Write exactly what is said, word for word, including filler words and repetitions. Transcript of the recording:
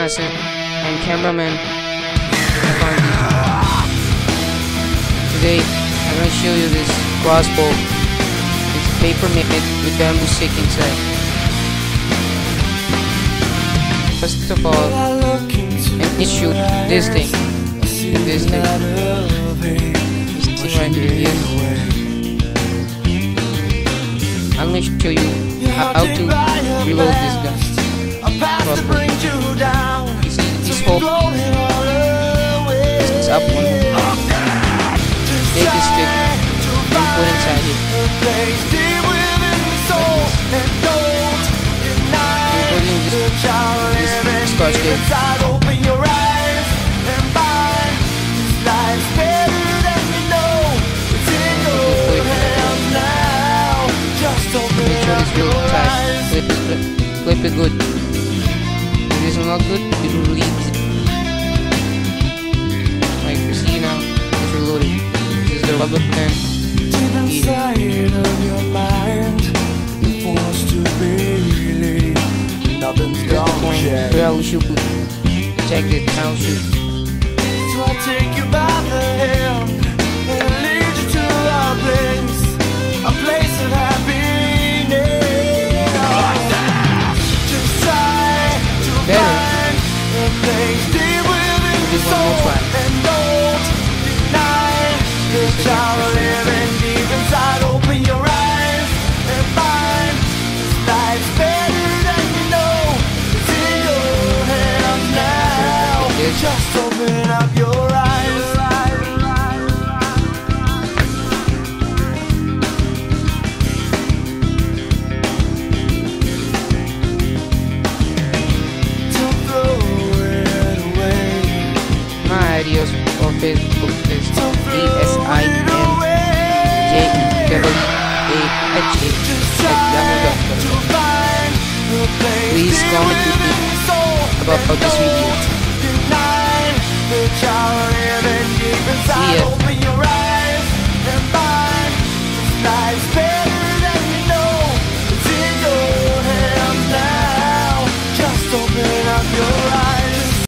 Hassan. I'm cameraman Afandi. Today I'm going to show you this crossbow. It's paper made with bamboo stick inside. First of all, I need to shoot this thing. This thing. This thing right here. Yes. I'm going to show you how to reload this gun properly. You see this hole? This is up one hole. Take this stick and put inside it. Like this. You're putting this, this scotch tape. Clip it, clip, clip it good. If this is not good, it will release. Like you see now, it's reloading. This is the rubber band. Deep inside of your mind, you're forced to believe nothing's gone yet. Where I will shoot. Check it, I'll shoot. So I take you by the hand and lead you to a place, a place of happiness. This one more try. And don't deny the child living deep inside. Open your eyes and find this life's better than you know. It's in your hands now. Just open up your eyes. Videos for Facebook is A S I N J E W A H A at yahoo dot com. Please comment with me about this video.